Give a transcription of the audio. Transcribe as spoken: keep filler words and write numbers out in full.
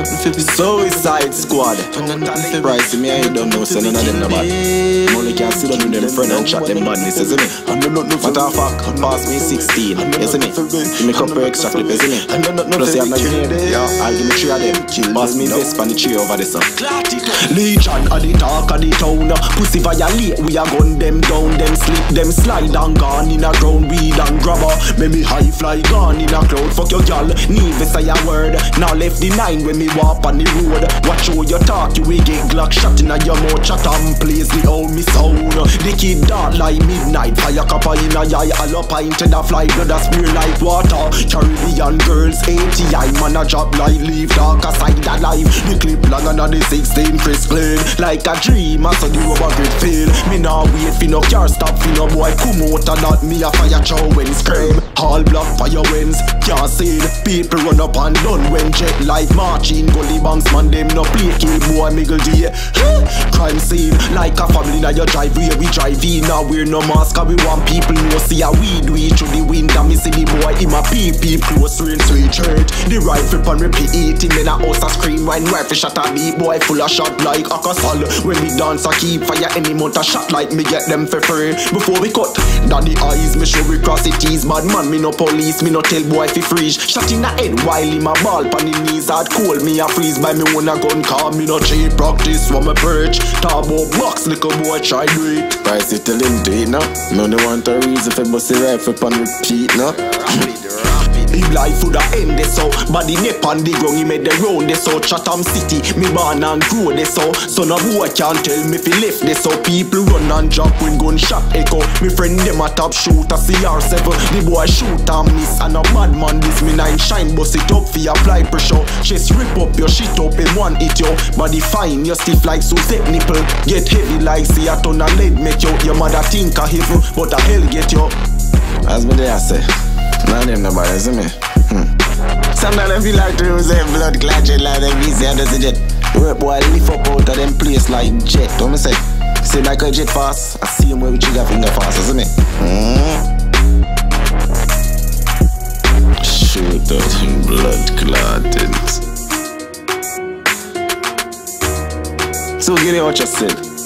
Suicide Squad. Price me and you don't know, so none of them no bad. Money can sit down with them friend and chat them badness, isn't it? Matter of fact, pass me sixteen, isn't it? Give me a couple extra clip, isn't it? Plus you have no grenade, yeah, I'll give me three of them. Pass me vest and the tree over the sun. Legion of the talk of the town. Pussy violate, we a gun them down. Them slip, them slide and gone in a ground. Weed and grabber, make me high fly gone in a cloud. Fuck your gal, need to say a word. Now left the nine when me walk on the road. Watch how you talk, you will get Glock shot in a your mouth. Chat and plays the old me sound. The kid dark like midnight. Fire copper in a eye, all up into the fly. Blood a spear like water. Caribbean girls, eighty I man a drop like leave dark aside alive. The clip long and the sixteen Chris clean. Like a dream, I saw the rubber grip feel. Me nah wait for no car stop for no boy come out and not me a fire chow when scream. All block fire winds, can't see it. People run up and done when jet like marching. Gully banks man them no play kill boy miggle day. Crime scene like a family now you drive where we drive in. Now we're no mask we want people know see a we do it through the wind and me see the boy in my pee pee close range sweet shirt. The rifle pan repeat eating then a house a scream when rifle shot a beat boy full of shot like a castle. When we dance I keep fire any month a shot like me get them for free. Before we cut down the eyes me show we cross it is bad man me no police me no tell boy fi freeze. Shot in the head while in my ball pan the knees hard cold me a freeze by me own a gun car me no cheap practice from a perch. Talk about box little boy try do it. Price it tell him do it now. No they want a reason for bust the rifle pan repeat now. Him life woulda end this so body nip on the ground he made the round this so Chatham City me born and grow this so so no boy can't tell me fi left this so people run and drop when gunshot echo. Me friend them a top shooter C R seven the boy shoot and miss and a bad man this me nine shine bust it up fi apply pressure. Chest rip up your shit up in one hit yo body fine you stiff like Suzette nipple get heavy like see a ton of lead make you your mother think a heaven but a hell get you. As me there say nah them nobody, isn't me? Hmm. Sometimes I feel like to use a blood clot jet like them easy and does a jet. Rep boy lift up out of them place like jet. What me say? Say like a jet fast. I see him where we trigger finger fast, isn't it? Hmm. Shoot out them blood clottings. So get it what you said.